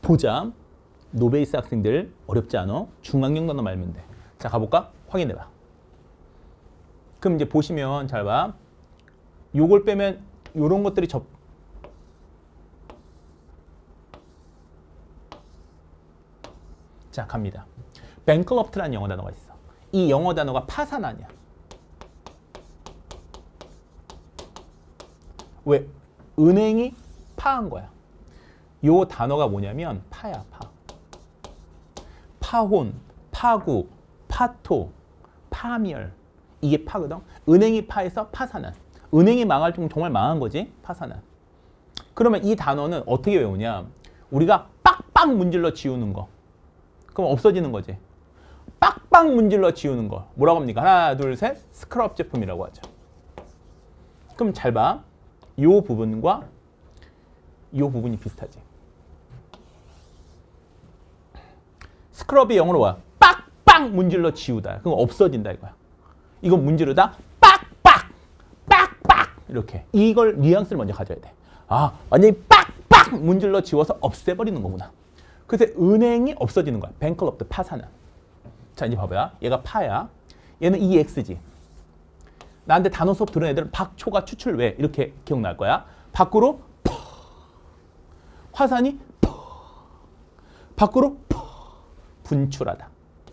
보자. 노베이스 학생들 어렵지 않아? 중앙형 단어 말면 돼. 자, 가볼까? 확인해봐. 그럼 이제 보시면 잘 봐. 요걸 빼면 요런 것들이 자, 갑니다. 뱅클럽트라는 영어 단어가 있어. 이 영어 단어가 파산 아니야. 왜? 은행이 파한 거야. 요 단어가 뭐냐면 파야, 파. 파혼, 파구, 파토, 파멸. 이게 파거든. 은행이 파해서 파산한. 은행이 망할 정말 망한 거지, 파산한. 그러면 이 단어는 어떻게 외우냐? 우리가 빡빡 문질러 지우는 거. 그럼 없어지는 거지. 빡빡 문질러 지우는 거. 뭐라고 합니까? 하나, 둘, 셋. 스크럽 제품이라고 하죠. 그럼 잘 봐. 요 부분과 요 부분이 비슷하지. 스크럽이 영어로 뭐야? 빡빡 문질러 지우다. 그건 없어진다 이거야. 이건 문지르다 빡빡 빡빡 이렇게. 이걸 뉘앙스를 먼저 가져야 돼. 아, 완전히 빡빡 문질러 지워서 없애버리는 거구나. 그래서 은행이 없어지는 거야. 뱅클럽트 파산은. 자, 이제 봐봐요. 얘가 파야. 얘는 EX지. 나한테 단어 수업 들은 애들은 박초가 추출 왜 이렇게 기억날 거야. 밖으로 퍼. 화산이 퍼. 밖으로 퍼. 분출하다.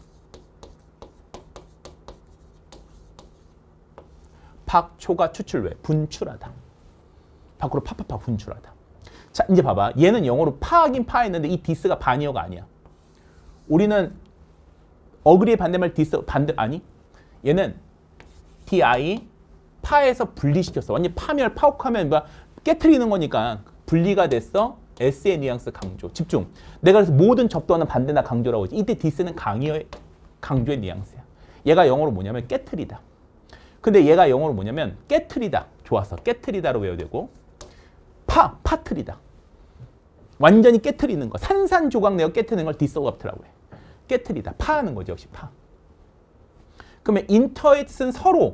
박초가 추출 왜 분출하다. 밖으로 파파파 분출하다. 자, 이제 봐봐. 얘는 영어로 파하긴 파했는데 이 디스가 반이어가 아니야. 우리는 어그리의 반대말 디스 반대 아니? 얘는 di 파에서 분리시켰어. 완전 파멸 파옥하면 뭐야? 깨트리는 거니까 분리가 됐어. s의 뉘앙스 강조. 집중. 내가 그래서 모든 접두어는 반대나 강조라고 하지. 이때 디스는 강조의 뉘앙스야. 얘가 영어로 뭐냐면 깨트리다. 근데 얘가 영어로 뭐냐면 깨트리다. 좋았어. 깨트리다로 외워야 되고 파트리다. 완전히 깨트리는 거. 산산조각 내어 깨트리는 걸 디스럽트라고 해. 깨트리다. 파하는 거지. 역시 파. 그러면 인터의 뜻은 서로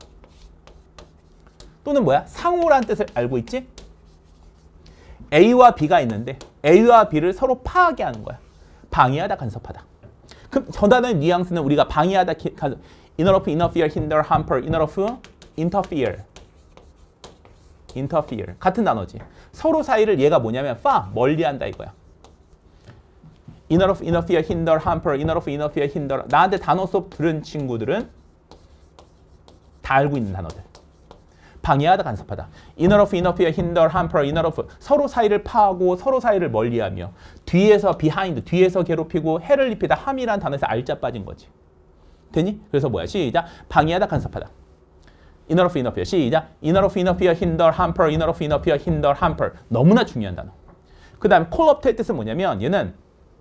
또는 뭐야? 상호라는 뜻을 알고 있지? A와 B가 있는데 A와 B를 서로 파하게 하는 거야. 방해하다, 간섭하다. 그럼 저 단어의 뉘앙스는 우리가 방해하다, interrupt, interfere, hinder, hamper, interrupt, interfere. interfere. 같은 단어지. 서로 사이를 얘가 뭐냐면 멀리한다 이거야. interrupt, interfere, hinder, hamper, interrupt, interfere, hinder. 나한테 단어 수업 들은 친구들은 다 알고 있는 단어들. 방해하다, 간섭하다. interrupt, interfere, hinder, hamper, interrupt. 서로 사이를 파하고 서로 사이를 멀리하며 뒤에서 behind, 뒤에서 괴롭히고 해를 입히다. 함이라는 단어에서 알자 빠진 거지. 되니? 그래서 뭐야? 시작. 방해하다, 간섭하다. interrupt, interfere. 시작. interrupt, interfere, hinder, hamper, interrupt, interfere, hinder, hamper. 너무나 중요한 단어. 그 다음에 call up의 뜻은 뭐냐면 얘는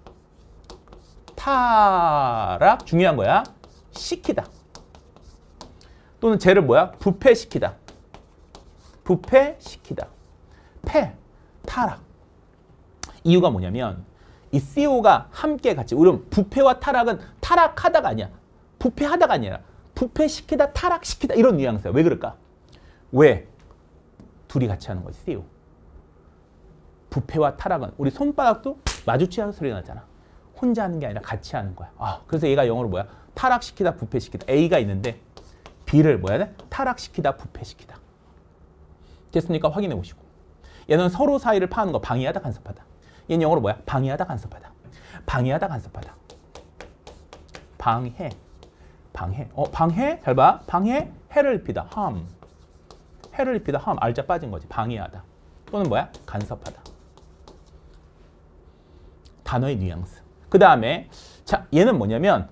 타락, 중요한 거야. 시키다. 또는 쟤를 뭐야? 부패시키다. 부패시키다. 타락. 이유가 뭐냐면 이 CO가 함께 같이. 우리는 부패와 타락은 타락하다가 아니야. 부패하다가 아니라 부패시키다, 타락시키다 이런 뉘앙스야. 왜 그럴까? 왜? 둘이 같이 하는 거지. CO. 부패와 타락은 우리 손바닥도 마주치는 소리가 나잖아. 혼자 하는 게 아니라 같이 하는 거야. 그래서 얘가 영어로 뭐야? 타락시키다, 부패시키다. A가 있는데 B를 뭐야 돼? 타락시키다, 부패시키다. 됐습니까? 확인해 보시고. 얘는 서로 사이를 파는 거 방해하다, 간섭하다. 얘는 영어로 뭐야? 방해하다, 간섭하다. 방해하다, 간섭하다. 방해. 방해? 잘 봐. 방해, 해를 입히다. harm. 해를 입히다, harm. 알자 빠진 거지. 방해하다. 또는 뭐야? 간섭하다. 단어의 뉘앙스. 그 다음에 자, 얘는 뭐냐면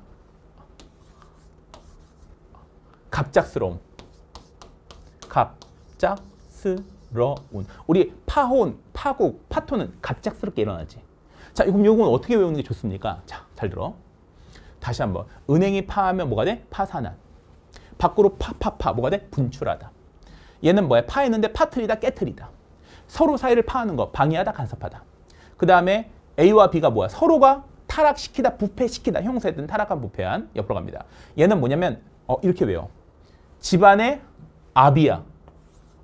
갑작스러움. 갑작스러운. 우리 파혼, 파국, 파토는 갑작스럽게 일어나지. 자, 그럼 이건 어떻게 외우는 게 좋습니까? 자, 잘 들어. 다시 한번. 은행이 파하면 뭐가 돼? 파산한. 밖으로 뭐가 돼? 분출하다. 얘는 뭐야? 파했는데 파트리다, 깨트리다. 서로 사이를 파하는 거. 방해하다, 간섭하다. 그 다음에 A와 B가 뭐야? 서로가 타락시키다, 부패시키다. 형사했던 타락한, 부패한. 옆으로 갑니다. 얘는 뭐냐면 이렇게 외워. 집안의 아비야.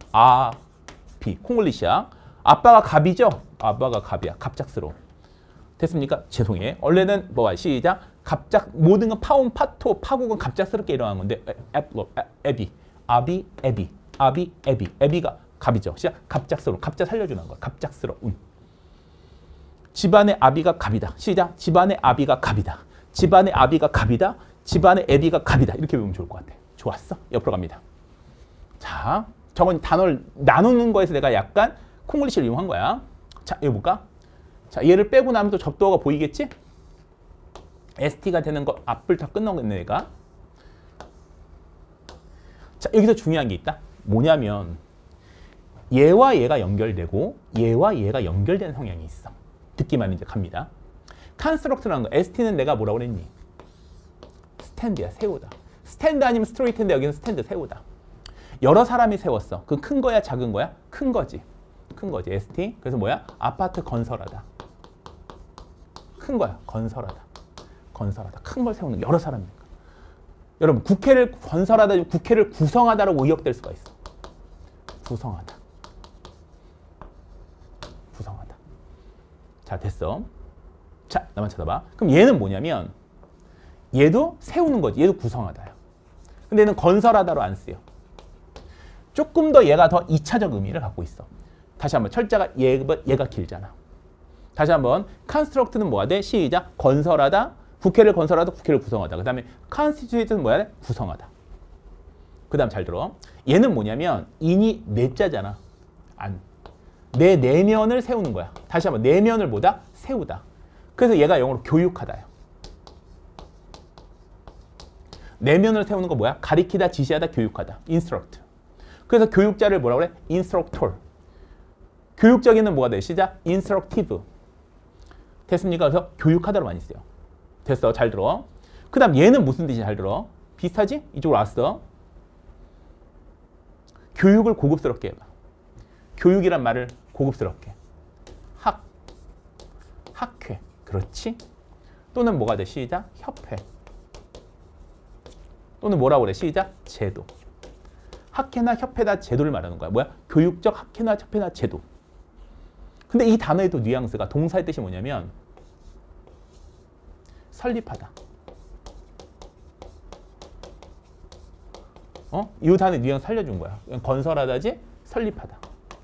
아비. 콩글리시야. 아빠가 갑이죠? 아빠가 갑이야. 갑작스러워. 됐습니까? 죄송해. 원래는 뭐야? 시작. 갑작 모든 건 파온, 파토, 파국은 갑작스럽게 일어나는 건데 에비, 아비, 에비, 아비, 에비, 에비가 갑이죠. 시작. 갑작스러운, 갑작 살려주는 거야. 갑작스러운. 집안의 아비가 갑이다. 시작. 집안의 아비가 갑이다. 집안의 아비가 갑이다. 집안의 에비가 갑이다. 이렇게 배우면 좋을 것 같아. 좋았어? 옆으로 갑니다. 자, 저건 단어를 나누는 거에서 내가 약간 콩글리시를 이용한 거야. 자, 여기 볼까? 자, 얘를 빼고 나면 또 접두어가 보이겠지? ST가 되는 거 앞을 다 끝나겠네, 얘가. 자, 여기서 중요한 게 있다. 뭐냐면 얘와 얘가 연결되고 얘와 얘가 연결되는 성향이 있어. 듣기만 이제 갑니다. 컨스트럭트라는 거, ST는 내가 뭐라고 그랬니? 스탠드야, 세우다. 스탠드 아니면 스트레이트인데 여기는 스탠드, 세우다. 여러 사람이 세웠어. 그건 큰 거야, 작은 거야? 큰 거지. 큰 거지, ST. 그래서 뭐야? 아파트 건설하다. 큰 거야, 건설하다. 건설하다. 큰 걸 세우는 여러 사람이니까. 여러분, 국회를 건설하다, 국회를 구성하다라고 의역될 수가 있어. 구성하다. 구성하다. 자, 됐어. 자, 나만 쳐다봐. 그럼 얘는 뭐냐면 얘도 세우는 거지. 얘도 구성하다야. 근데 얘는 건설하다로 안 쓰여. 조금 더 얘가 더 2차적 의미를 갖고 있어. 다시 한번 철자가 얘가 길잖아. 다시 한번 construct는 뭐가 돼? 시작. 건설하다. 국회를 건설하다. 국회를 구성하다. 그 다음에 constitute는 뭐야 돼? 구성하다. 그 다음 잘 들어. 얘는 뭐냐면 인이 내자잖아. 안. 내 내면을 세우는 거야. 다시 한번 내면을 뭐다? 세우다. 그래서 얘가 영어로 교육하다요. 내면을 세우는 거 뭐야? 가리키다, 지시하다, 교육하다. instruct. 그래서 교육자를 뭐라고 그래? instructor. 교육적인은 뭐가 돼? 시작. instructive. 됐습니까? 그래서 교육하다로 많이 써요. 됐어. 잘 들어. 그 다음 얘는 무슨 뜻이 잘 들어? 비슷하지? 이쪽으로 왔어. 교육을 고급스럽게 해봐. 교육이란 말을 고급스럽게. 학회. 그렇지? 또는 뭐가 돼? 시작. 협회. 또는 뭐라고 그래? 시작. 제도. 학회나 협회나 제도를 말하는 거야. 뭐야? 교육적 학회나 협회나 제도. 근데 이 단어의 또 뉘앙스가 동사의 뜻이 뭐냐면 설립하다. 이 단어의 뉘앙스 살려준 거야. 건설하다지 설립하다.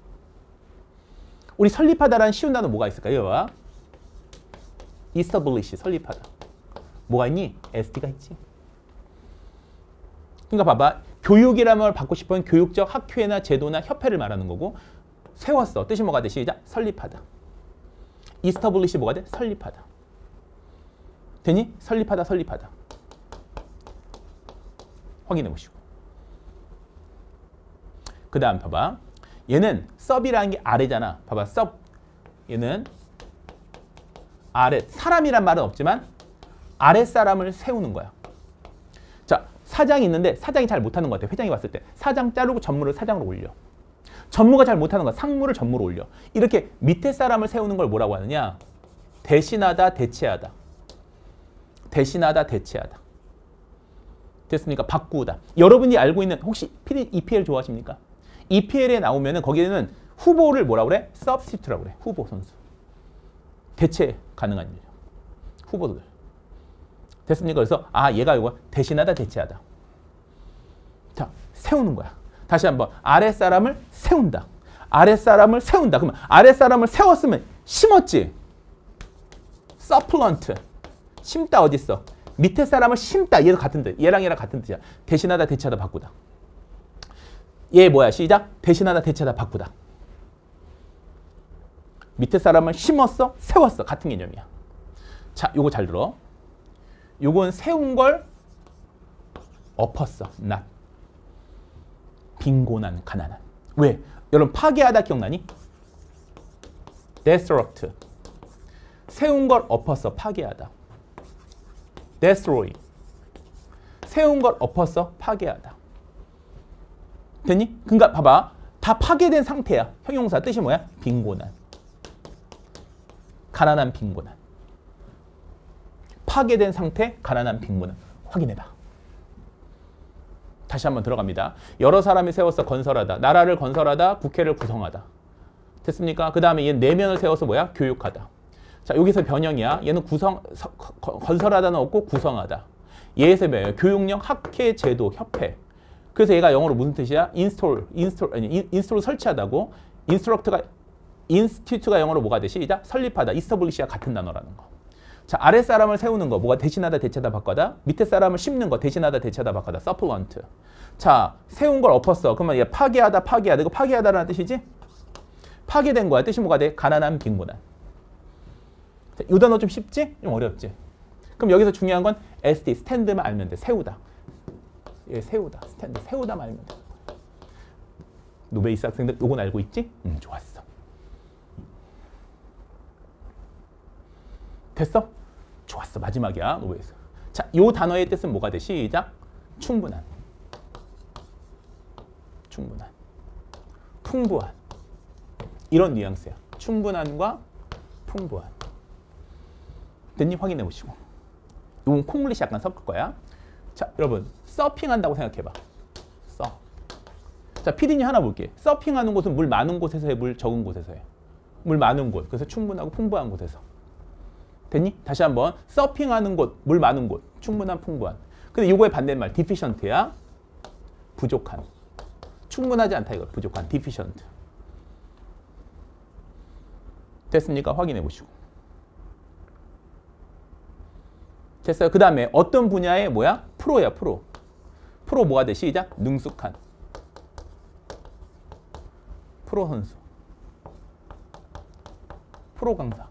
우리 설립하다라는 쉬운 단어 뭐가 있을까? 이거 봐. establish, 설립하다. 뭐가 있니? ST가 있지. 그러니까 봐봐. 교육이라는 걸 받고 싶으면 교육적 학회나 제도나 협회를 말하는 거고 세웠어. 뜻이 뭐가 돼? 시작. 설립하다. establish 뭐가 돼? 설립하다. 되니? 설립하다, 설립하다. 확인해 보시고. 그 다음 봐봐. 얘는 sub이라는 게 아래잖아. 봐봐. sub. 얘는 아래. 사람이란 말은 없지만 아랫사람을 세우는 거야. 자, 사장이 있는데 사장이 잘 못하는 것 같아. 회장이 봤을 때. 사장 자르고 전무를 사장으로 올려. 전무가 잘 못하는 거야. 상무를 전무로 올려. 이렇게 밑에 사람을 세우는 걸 뭐라고 하느냐? 대신하다, 대체하다. 대신하다, 대체하다. 됐습니까? 바꾸다. 여러분이 알고 있는 혹시 EPL 좋아하십니까? EPL에 나오면은 거기에는 후보를 뭐라고 그래? substitute라고 그래. 후보 선수. 대체 가능한 일이죠. 후보들. 됐습니까? 그래서 얘가 이거 대신하다, 대체하다. 자, 세우는 거야. 다시 한번 아랫사람을 세운다. 아랫사람을 세운다. 그러면 아랫사람을 세웠으면 심었지. supplant. 심다 어디 있어? 밑에 사람을 심다. 얘도 같은 뜻. 얘랑 같은 뜻이야. 대신하다, 대체하다, 바꾸다. 얘 뭐야? 시작. 대신하다, 대체하다, 바꾸다. 밑에 사람을 심었어, 세웠어. 같은 개념이야. 자, 요거 잘 들어. 요건 세운 걸 엎었어. not. 빈곤한, 가난한. 왜? 여러분 파괴하다 기억나니? destruct. 세운 걸 엎었어. 파괴하다. destroy. 세운 걸 엎었어. 파괴하다. 됐니? 그러니까 봐봐. 다 파괴된 상태야. 형용사 뜻이 뭐야? 빈곤한. 가난한, 빈곤한. 파괴된 상태, 가난한, 빈곤한. 확인해봐. 다시 한번 들어갑니다. 여러 사람이 세워서 건설하다. 나라를 건설하다, 국회를 구성하다. 됐습니까? 그 다음에 얘 내면을 세워서 뭐야? 교육하다. 자, 여기서 변형이야. 얘는 건설하다는 없고 구성하다. 얘에서 변형. 교육령, 학회, 제도, 협회. 그래서 얘가 영어로 무슨 뜻이야? 인스톨 설치하다고. 인스티튜트가 영어로 뭐가 돼? 시작. 설립하다. 이스터블리시와 같은 단어라는 거. 자, 아래 사람을 세우는 거. 뭐가 대신하다, 대체하다, 바꿔다. 밑에 사람을 심는 거. 대신하다, 대체하다, 바꿔다. 서플런트. 자, 세운 걸 엎었어. 그러면 얘 파괴하다, 파괴하다. 이거 파괴하다라는 뜻이지? 파괴된 거야. 뜻이 뭐가 돼? 가난한, 빈곤한. 자, 이 단어 좀 쉽지? 좀 어렵지? 그럼 여기서 중요한 건 SD, 스탠드만 알면 돼. 세우다. 예, 세우다. 스탠드. 세우다만 알면 돼. 노베이스 학생들 요건 알고 있지? 좋았어. 됐어? 좋았어. 마지막이야. 노베이스. 자, 요 단어의 뜻은 뭐가 돼? 시작. 충분한. 충분한. 풍부한. 이런 뉘앙스야. 충분한과 풍부한. 됐니? 확인해 보시고. 이건 콩글리시 약간 섞을 거야. 자, 여러분 서핑한다고 생각해봐. 자, 피디님 하나 볼게. 서핑하는 곳은 물 많은 곳에서 해, 물 적은 곳에서 해? 물 많은 곳. 그래서 충분하고 풍부한 곳에서. 됐니? 다시 한번. 서핑하는 곳, 물 많은 곳. 충분한, 풍부한. 근데 이거의 반대말 deficient야. 부족한. 충분하지 않다 이거. 부족한. deficient. 됐습니까? 확인해 보시고. 됐어요. 그 다음에 어떤 분야의 뭐야? 프로야, 프로. 프로 뭐가 돼? 시작. 능숙한. 프로 선수. 프로 강사.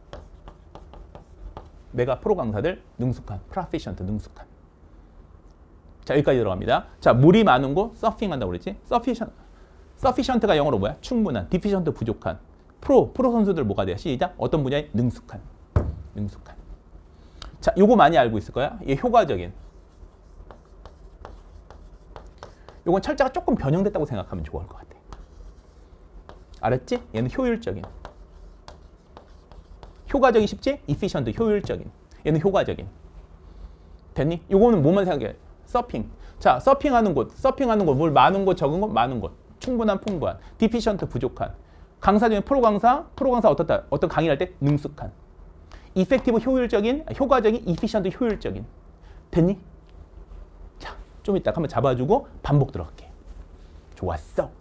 내가 프로 강사들 능숙한. proficient, 능숙한. 자, 여기까지 들어갑니다. 자, 물이 많은 곳 서핑한다고 그랬지? sufficient가 영어로 뭐야? 충분한. deficient, 부족한. 프로 선수들 뭐가 돼요? 시작. 어떤 분야에 능숙한. 능숙한. 자, 요거 많이 알고 있을 거야. 이게 효과적인. 요건 철자가 조금 변형됐다고 생각하면 좋을 것 같아. 알았지? 얘는 효율적인. 효과적이 쉽지? efficient, 효율적인. 얘는 효과적인. 됐니? 요거는 뭐만 생각해? 서핑. 자, 서핑하는 곳, 물 많은 곳, 적은 곳, 많은 곳. 충분한, 풍부한. deficient, 부족한. 강사 중에 프로 강사 어떻다? 어떤 강의를 할 때 능숙한. effective, 효율적인, 효과적인, efficient, 효율적인. 됐니? 자, 좀 이따 한번 잡아주고 반복 들어갈게. 좋았어.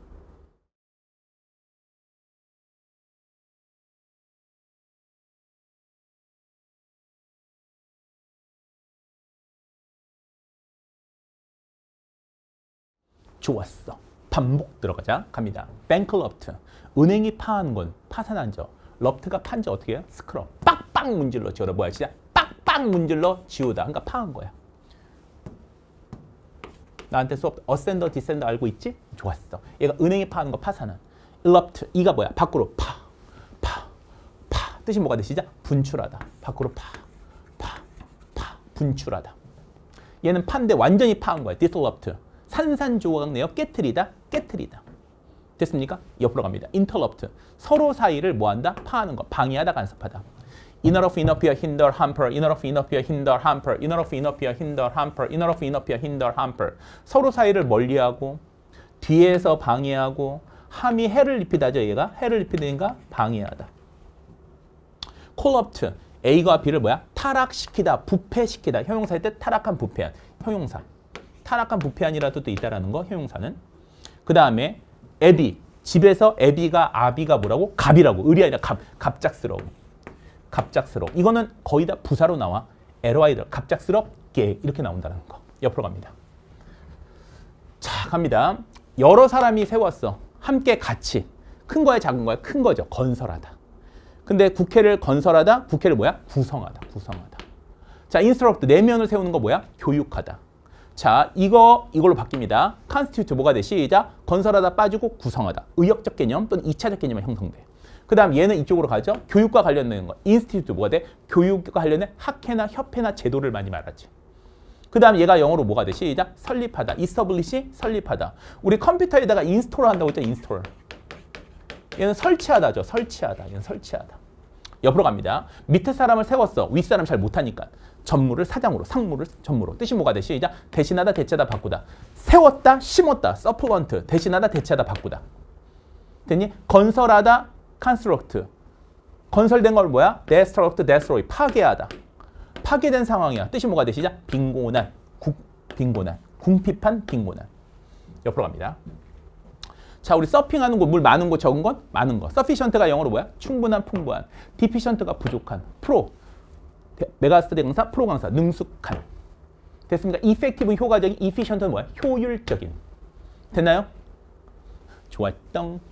좋았어. 반복 들어가자. 갑니다. bankrupt. 은행이 파한 건 파산한 저. 럽트가 판지 어떻게 해요? 스크럽. 빡빡 문질러 지워라. 뭐야? 진짜 빡빡 문질러 지우다. 그러니까 파한 거야. 나한테 수업 어센더 디센더 알고 있지? 좋았어. 얘가 은행이 파는 거 파산한. erupt. 이가 뭐야? 밖으로 파. 뜻이 뭐가 돼? 시작. 분출하다. 밖으로 파. 분출하다. 얘는 판데 완전히 파한 거야. disrupt. 산산조각 내어 깨트리다. 됐습니까? 옆으로 갑니다. interrupt. 서로 사이를 뭐한다? 파하는 거. 방해하다, 간섭하다. interrupt, interfere, hinder, hamper. interrupt, interfere, hinder, hamper. interrupt, interfere, hinder, hamper. interrupt, interfere, hinder, hamper. 서로 사이를 멀리하고 뒤에서 방해하고 함이 해를 입히다죠. 얘가 해를 입히니까 방해하다. corrupt. A가 B를 뭐야? 타락시키다, 부패시키다. 형용사일 때 타락한, 부패한. 형용사. 타락한, 부패한이라는 뜻도 있다라는 거. 형용사는. 그 다음에 애비. 집에서 애비가 아비가 뭐라고? 갑이라고. 을이 아니라 갑작스러워. 이거는 거의 다 부사로 나와. LY들. 갑작스럽게 이렇게 나온다는 거. 옆으로 갑니다. 자, 갑니다. 여러 사람이 세웠어. 함께 같이. 큰 거야, 작은 거야? 큰 거죠. 건설하다. 근데 국회를 건설하다. 국회를 뭐야? 구성하다. 자, instruct. 내면을 세우는 거 뭐야? 교육하다. 자, 이걸로 바뀝니다. constitute 뭐가 돼? 시작. 건설하다 빠지고 구성하다. 의역적 개념 또는 2차적 개념이 형성돼. 그 다음 얘는 이쪽으로 가죠. 교육과 관련된 거. institute 뭐가 돼? 교육과 관련된 학회나 협회나 제도를 많이 말하지. 그 다음 얘가 영어로 뭐가 돼? 시작. 설립하다. establish, 설립하다. 우리 컴퓨터에다가 인스톨 한다고 했죠. 인스톨. 얘는 설치하다죠. 얘는 설치하다. 옆으로 갑니다. 밑에 사람을 세웠어. 윗사람 잘 못하니까. 전무를 사장으로, 상무를 전무로. 뜻이 뭐가 돼? 시작. 대신하다, 대체하다, 바꾸다. 세웠다, 심었다. supplement. 대신하다, 대체하다, 바꾸다. 됐니? 건설하다, construct. 건설된 걸 뭐야? destruct, destroy. 파괴하다. 파괴된 상황이야. 뜻이 뭐가 되시죠? 빈곤한. 빈곤한. 궁핍한 빈곤한. 옆으로 갑니다. 자, 우리 서핑하는 곳, 물 많은 곳, 적은 것? 많은 것. sufficient가 영어로 뭐야? 충분한, 풍부한. deficient가 부족한. pro. 메가스터 대강사, 프로 강사. 능숙한. 됐습니까? effective, 효과적인. efficient는 뭐야? 효율적인. 됐나요? 좋았던.